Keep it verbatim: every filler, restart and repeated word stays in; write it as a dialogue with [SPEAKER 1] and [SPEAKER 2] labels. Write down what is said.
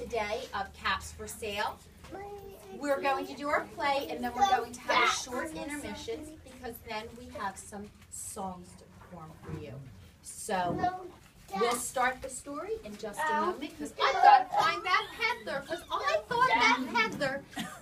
[SPEAKER 1] day of Caps for Sale. We're going to do our play, and then we're going to have a short intermission because then we have some songs to perform for you. So we'll start the story in just a moment because I've got to find that Heather because I thought that Heather